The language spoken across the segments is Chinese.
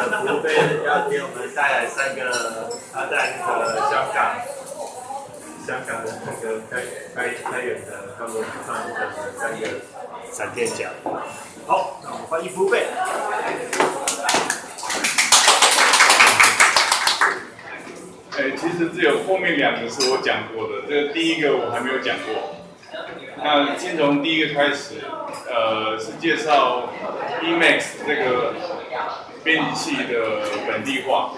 的服务费要给我们带来3个，在那个香港的那个开源的他们上的3个闪电奖。好，那我们翻译服务费。 其实只有后面2个是我讲过的，这个第一个我还没有讲过。那先从第一个开始，是介绍 Emacs 这个编辑器的本地化。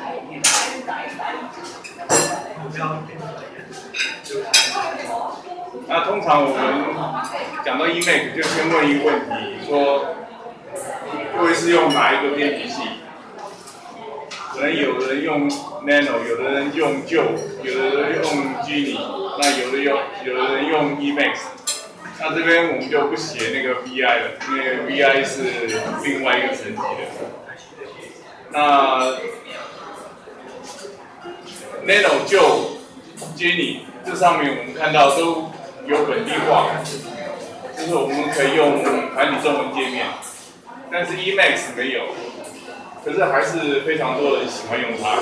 那通常我们讲到 Emacs 就先问一个问题，说各位是用哪一个编辑器？可能有的人用 Nano， 有的人用 Joe， 有的人用 Genie， 那有的人用 Emacs。那这边我们就不写那个 VI 了，因为 VI 是另外一个层级的。那 Nano、Joe、Genie 这上面我们看到都有本地化，就是我们可以用繁体中文界面，但是 Emacs 没有。可是还是非常多人喜欢用它。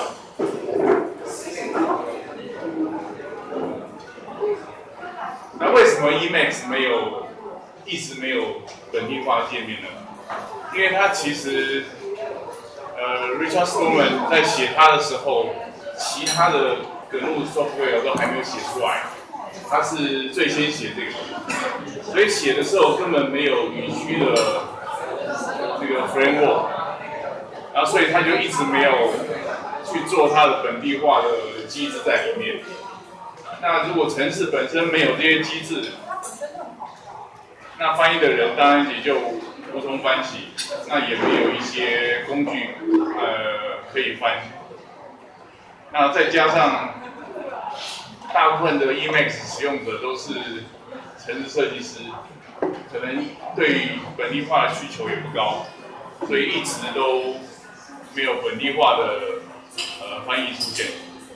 那为什么 Emacs 一直没有本地化界面呢？因为它其实Richard Stallman 在写它的时候，其他的GNU software 都还没有写出来，他是最先写这个，所以写的时候根本没有语区的那个 framework。然后所以他就一直没有去做它的本地化的机制在里面。那如果程式本身没有这些机制，那翻译的人当然也就无从翻起，那也没有一些工具可以翻。那再加上大部分的 Emacs 使用者都是程式设计师，可能对于本地化的需求也不高，所以一直都没有本地化的翻译出现。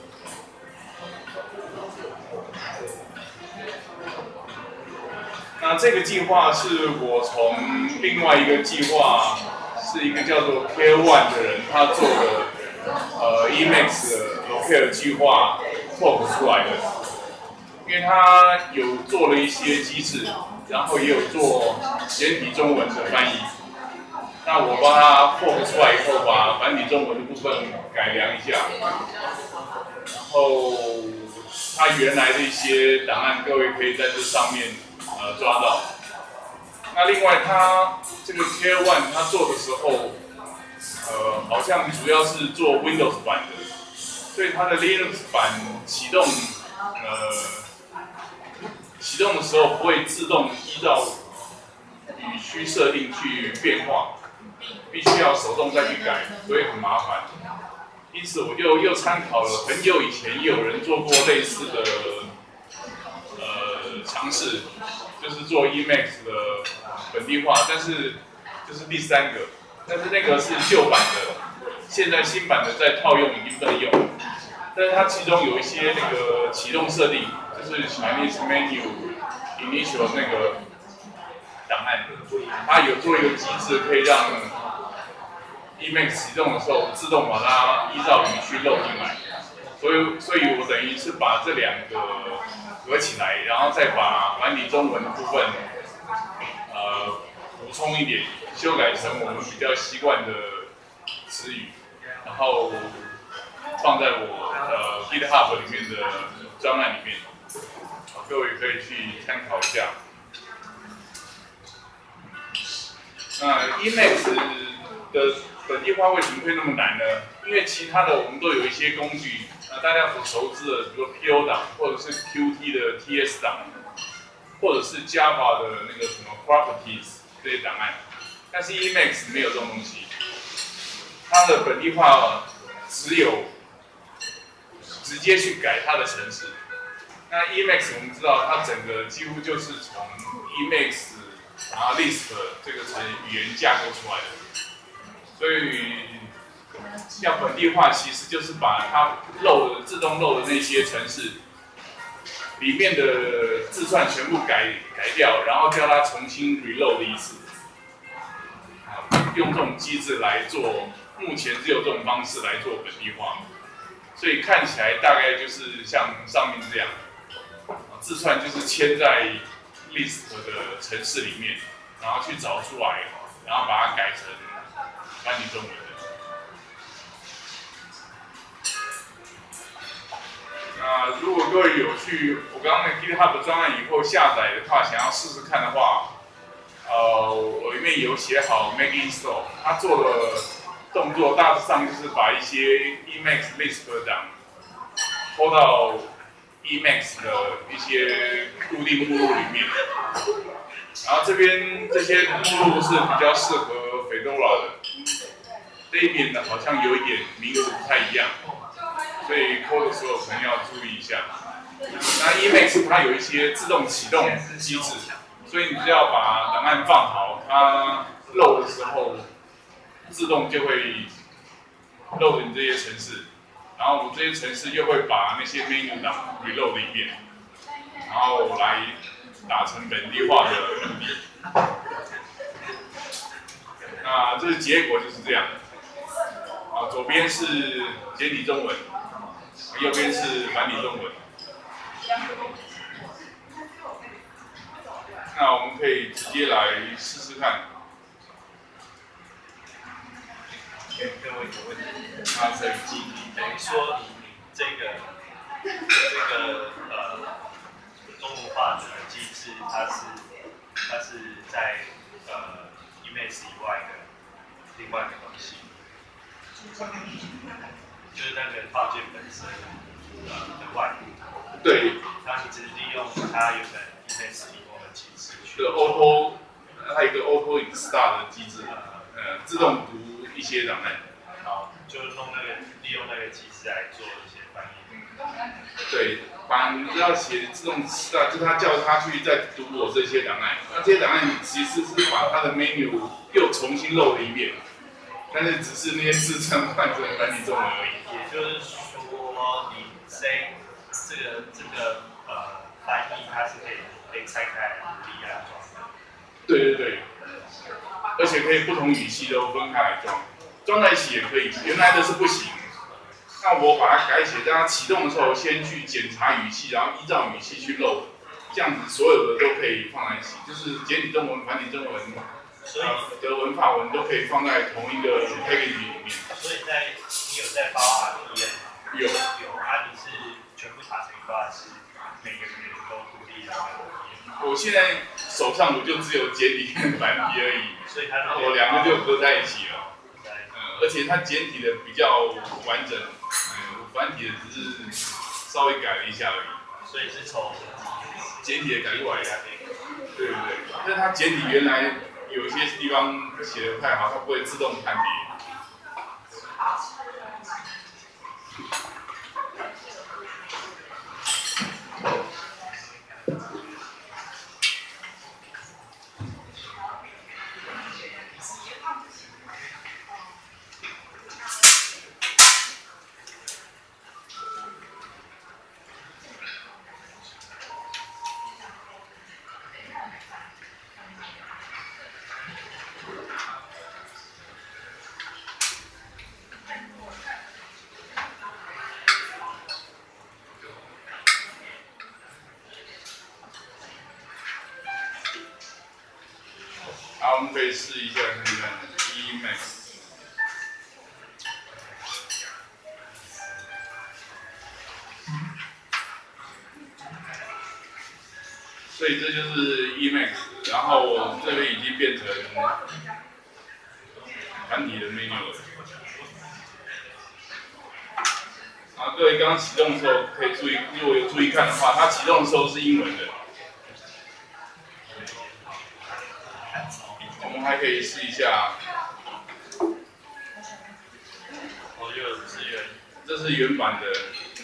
那这个计划是我从另外一个计划，是一个叫做 Care One 的人，他做的Emacs 的 Locale 计划 fork 出来的。因为他有做了一些机制，然后也有做简体中文的翻译。那我帮他 fork 出来以后，把繁体中文的部分改良一下，然后他原来的一些档案，各位可以在这上面抓到。那另外他这个 Care One 他做的时候，好像主要是做 Windows 版的，所以他的 Linux 版启动的时候不会自动依照语区设定去变化。必须要手动再去改，所以很麻烦。因此我就又参考了很久以前也有人做过类似的尝试，就是做 Emacs 的本地化，但是这是第3个，但是那个是旧版的，现在新版的再套用已经不能用，但是它其中有一些那个启动设定，就是 Chinese menu initial 那个档案，它有做一个机制可以让 Emacs 启动的时候自动把它依照语区漏进来，所以我等于是把这2个合起来，然后再把繁体中文的部分补充一点，修改成我们比较习惯的词语，然后放在我GitHub 里面的专案里面，各位可以去参考一下。那 Emacs 的本地化为什么会那么难呢？因为其他的我们都有一些工具，大家所熟知的，比如 PO 档，或者是 Qt 的 TS 档，或者是 Java 的那个什么 Properties 这些档案，但是 Emacs 没有这种东西，它的本地化只有直接去改它的程式。那 Emacs 我们知道，它整个几乎就是从 Emacs 然后 Lisp 这个语言架构出来的，所以要本地化，其实就是把它自动漏的那些程式里面的字串全部改掉，然后叫它重新 reload 一次。 用这种机制来做，目前只有这种方式来做本地化，所以看起来大概就是像上面这样，字串就是嵌在 Lisp 的程式里面，然后去找出来，然后把它改成繁体中文的。那如果各位有去我刚刚的 GitHub 专案以后下载的话，想要试试看的话，我里面有写好 Make Install， 它做的动作大致上就是把一些 Emacs Lisp 档拖到 Emacs 的一些固定目录里面，然后这边这些目录是比较适合 Fedora 的，这一边呢好像有一点名字不太一样。所以 code 的时候可能要注意一下。那 Emacs 它有一些自动启动机制，所以你只要把档案放好，它 load 的时候自动就会 load 你这些程式，然后我们这些程式又会把那些 menu 档 reload 一遍，然后来达成本地化的目的。那这个结果就是这样。左边是简体中文。右边是繁体中文，那我们可以直接来试试看。 各位有问题？可以记忆，等于说你这个中文化的机制，它是在Emacs 以外的另外一个东西。就是那个套件本身的外部， 对， 然后你只是利用它原本 Emacs 提供的机制去。 它有一个 Auto Install 的机制，自动读一些档案。 好，就利用那个机制来做一些翻译。 对，你要写自动 Install， 就是它叫它去再读我这些档案。那这些档案其实是把它的 menu 又重新 load 一遍。但是只是那些字称换成繁体中文而已。 也就是说，你这个翻译它是可以拆开来独立安装的。 对，而且可以不同语系都分开来装在一起也可以。原来的是不行，那我把它改写，让它启动的时候先去检查语系，然后依照语系去 load， 这样子所有的都可以放在一起，就是简体中文、繁体中文。所以德文、法文都可以放在同一个 package 里面。 所以你有在包 RPM 吗？有啊，你是全部打成一个是每个语言都独立的 RPM。 我现在手上我就只有简体跟繁体而已， 所以它我两个就合在一起了。而且它简体的比较完整，繁体的只是稍微改了一下而已。 所以是从简体的改过来的。对，但是它简体原来有一些地方写的不太好，它不会自动判别。好，我们可以试一下看看 Emacs。所以这就是 Emacs， 然后我这边已经变成繁体的 menu 了。啊，各位刚刚启动的时候可以注意，如果有注意看的话，它启动的时候是英文的。我们还可以试一下， 我就有资源， 这是原版的。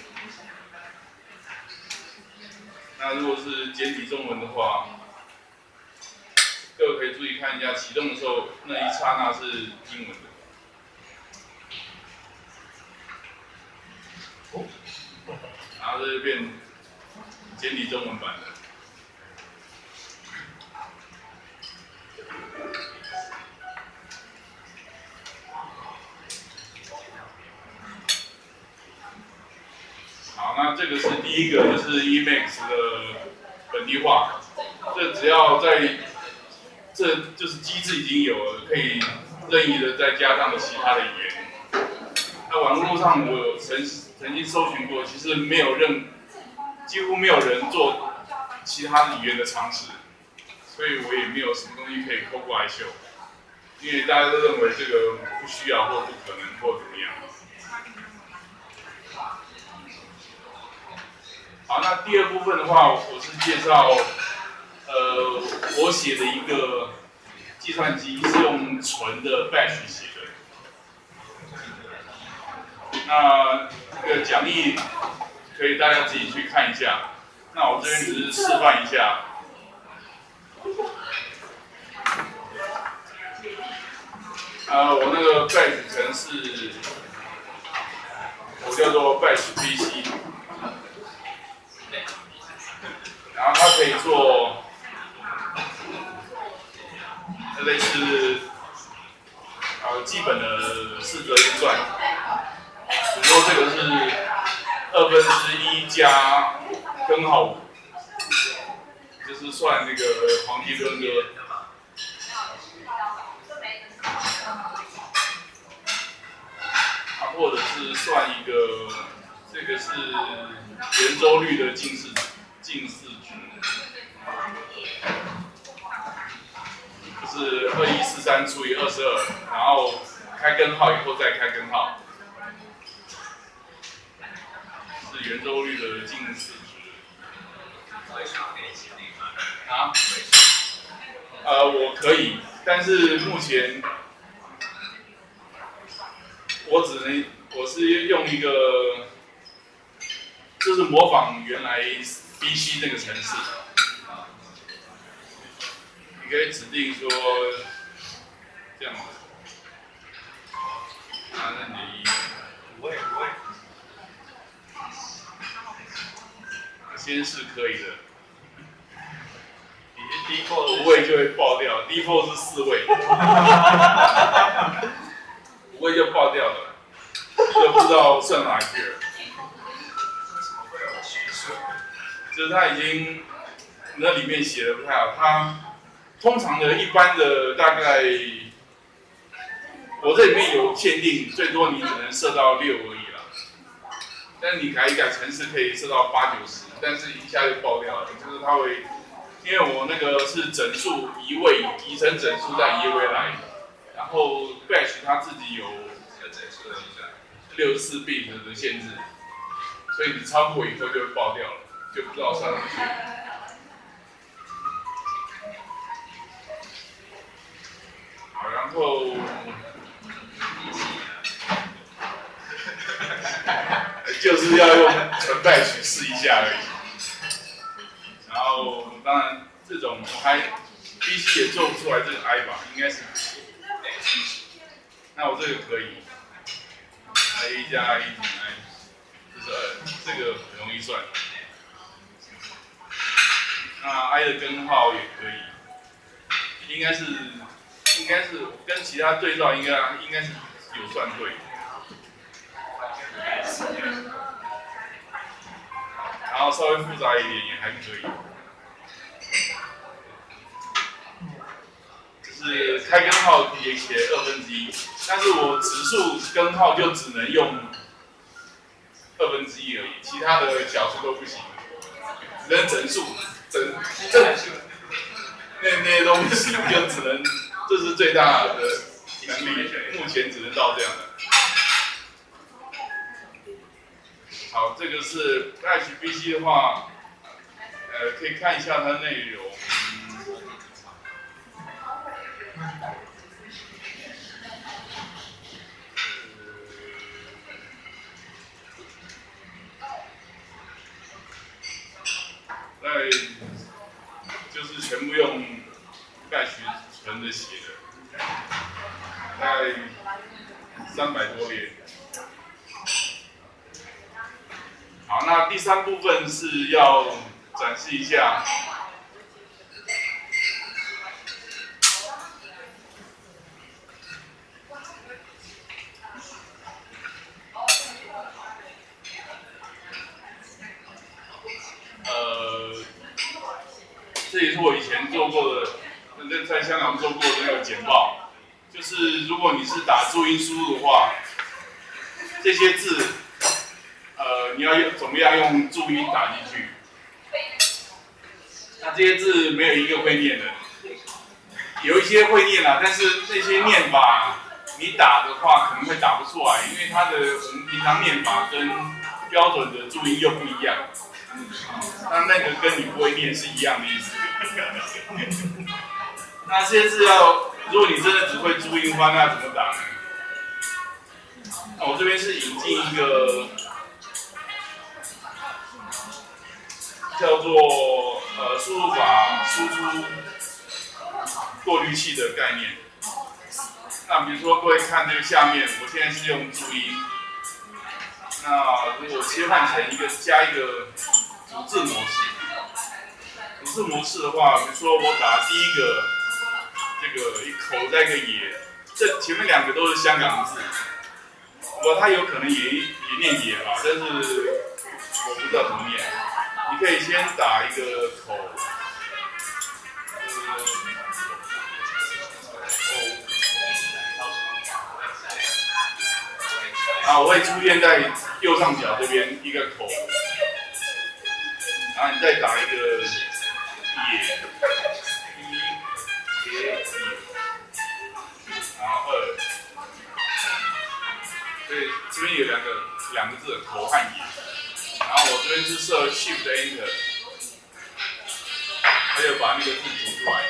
那如果是简体中文的话，各位可以注意看一下，启动的时候那一刹那是英文的。然后这变简体中文版的。 那这个是第一个，就是 Emacs 的本地化。这只要这就是机制已经有了，可以任意的再加上其他的语言。那网络上我有曾经搜寻过，其实几乎没有人做其他语言的尝试，所以我也没有什么东西可以扣过来修，因为大家都认为这个不需要或不可能或怎么样。好，那第二部分的话，我是介绍，我写的一个计算机是用纯的 Bash 写的。那这个讲义可以大家自己去看一下。那我这边只是示范一下。我那个 Bash 程式，我叫做 Bash PC。然后它可以做类似基本的四则运算，比如说这个是1/2加根号5，就是算那个黄金分割。或者是算一个，这个是圆周率的近似值，就是2143除以22，然后开根号以后再开根号，是圆周率的近似值。我可以，但是目前我是用一个，就是模仿原来 BC 那个程式。你可以指定说这样子，那你不会， 先是可以的。 你是 default 5位就会爆掉 ，default 是4位，5位就爆掉了，就不知道算哪一句了。就是它已经那里面写的不太好，它通常的一般的大概，我这里面有限定，最多你只能设到6而已啦。但你改一改程式可以设到8、90，但是一下就爆掉了，就是它会，因为我那个是整数移位，移成整数再移回来，然后 Bash 它自己有64 bit 的限制，所以你超过以后就会爆掉了，就不知道算哪去。好，然后就是要用纯 Bash 试一下而已。然后当然这种我还 BC 也做不出来这个 I 吧，应该是。那我这个可以 ，A 加 1减 I， 就是这个很容易算。那 I 的根号也可以，应该是跟其他对照应该是有算对。然后稍微复杂一点也还可以。就是开根号也写1/2，但是我指数根号就只能用1/2而已，其他的小数都不行，只能整数，那些都不行，就只能，这是最大的能力，目前只能到这样的。好，这个是 HBC 的话，可以看一下它内容。就是全部用 Bash 纯的写的，大概300多列。好，那第3部分是要展示一下。 前做过的，在香港做过的那个简报，就是如果你是打注音输入的话，这些字，你要怎么样用注音打进去？那这些字没有一个会念的，有一些会念啦，但是这些念法你打的话可能会打不出来，因为它的我们平常念法跟标准的注音又不一样。那个跟你不会念是一样的意思。那这些字如果你真的只会注音的话，那怎么打呢？那我这边是引进一个叫做输入法输出过滤器的概念。那比如说各位看这个下面，我现在是用注音。那如果切换成加一个逐字模式，逐字模式的话，比如说我打第一个这个一口再一个野，这前面两个都是香港字，不过它有可能也念野吧，但是我不知道怎么念。你可以先打一个口，然后我会出现在右上角这边一个口，然后你再打一个野，然后二，所以这边有两个字口和野，然后我这边是设 Shift Enter， 它就把那个字读出来，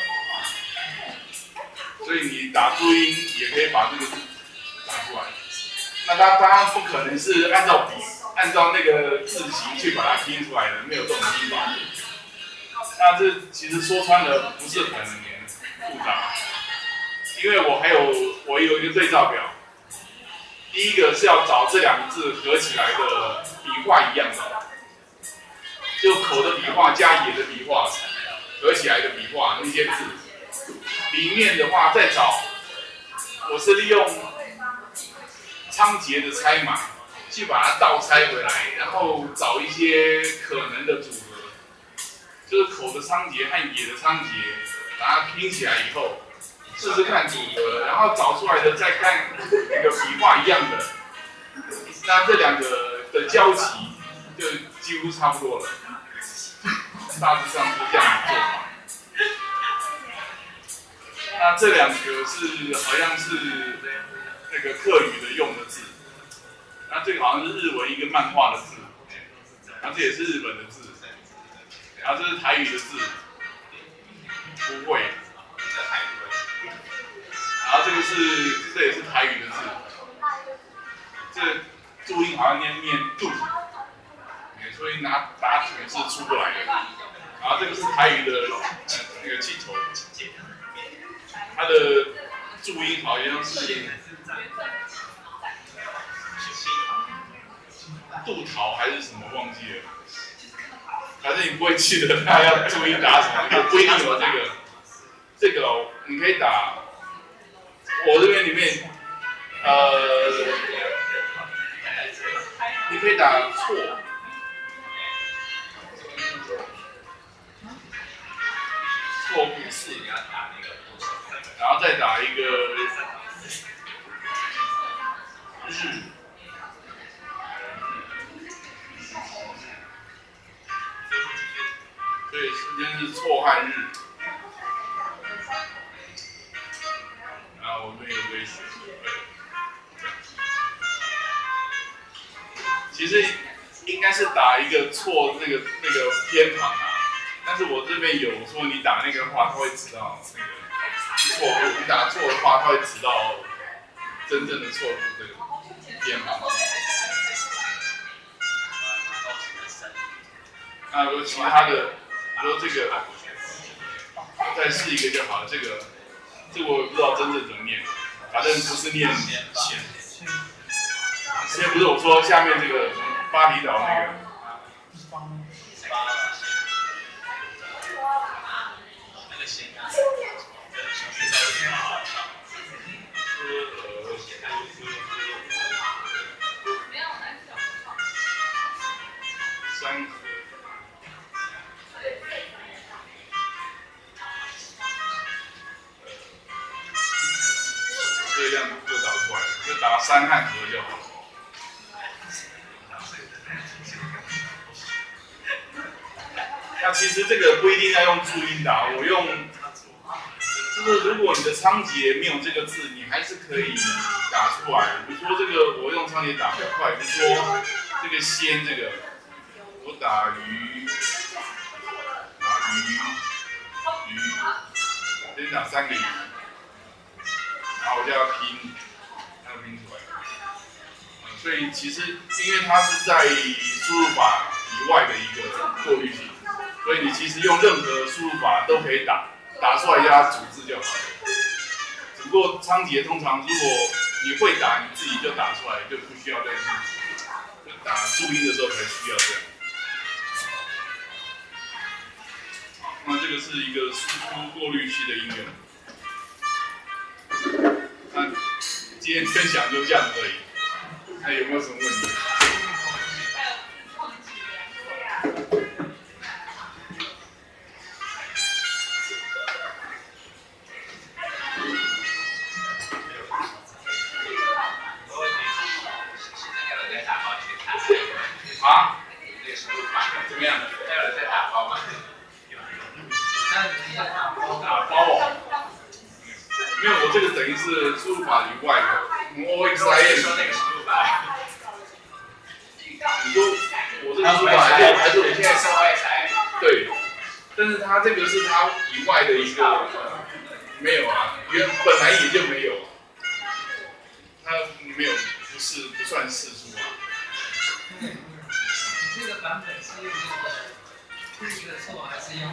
所以你打注音也可以把这个字打出来。那它当然不可能是按照那个字形去把它拼出来的，没有这种拼法。那这其实说穿了不是很复杂，因为我有一个对照表，第一个是要找这两个字合起来的笔画一样的，就口的笔画加野的笔画合起来的笔画那些字，里面的话再找，我是利用仓颉的拆码，去把它倒拆回来，然后找一些可能的组合，就是口的仓颉和野的仓颉，把它拼起来以后，试试看组合，然后找出来的再看那个笔画一样的，那这两个的交集就几乎差不多了，大致上是这样的做法。那这两个好像是那个客语的用的字，那这个好像是日文一个漫画的字，然后这也是日本的字，然后这是台语的字，不会，然后这也是台语的字，这注音好像念度，所以打土是出不来的，然后这个是台语的那个气头，它的注音好像是杜桃还是什么忘记了，反正你不会记得它要注音打什么，也不一定有这个你可以打，我这边里面你可以打错，错不是，然后再打一个日。所以时间是错和日，然后我们有个选其实应该是打一个错那个偏旁啊，但是我这边有说你打那个话，它会指到那个错误，你打错的话，它会指到真正的错误这个偏旁。那如果其他的。说这个，再试一个就好了。这个我也不知道真正怎么念，反正不是念线。先不是我说下面这个巴厘岛那个，山河。 出来，就打3和和就好。那其实这个不一定要用注音打，我用，就是如果你的仓颉没有这个字，你还是可以打出来。比如说这个我用仓颉打比较快，比如说这个鲜这个，我打鱼，先打3个鱼，然后我就要拼，出来。所以其实因为它是在输入法以外的一个过滤器。所以你其实用任何输入法都可以打出来加组字就好了。只不过仓颉通常如果你会打，你自己就打出来，就不需要再就打注音的时候才需要这样。那这个是一个输出过滤器的应用。那今天分享就这样而已。那有没有什么问题？啊？怎么样？还有人在打包吗？打包哦。没有，我这个等于是输入法以外的，我们 OXIM 说那个输入法。你说我这个输入法还是我现在是 OXIM？ 对，但是它这个是它以外的一个没有啊，本来也就没有，它没有不算试出啊。 这个版本是用这个的错还是用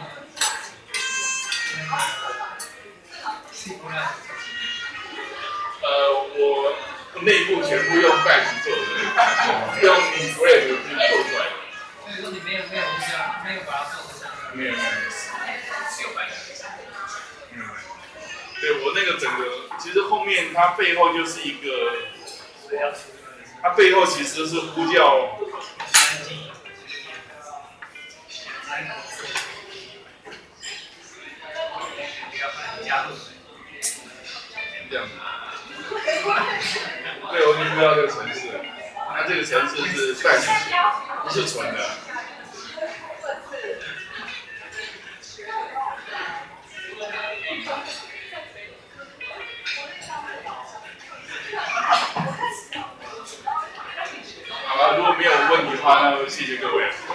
我内部全部用 Bash 做的，用 Grab 去做出来的。 所以说你没有把它做成没有。对，我那个整个其实后面它背后就是一个，它背后其实是呼叫。这样子，对，我就不知道这个程式，它这个程式是代写，不是纯的。好了，如果没有问题的话，那谢谢各位。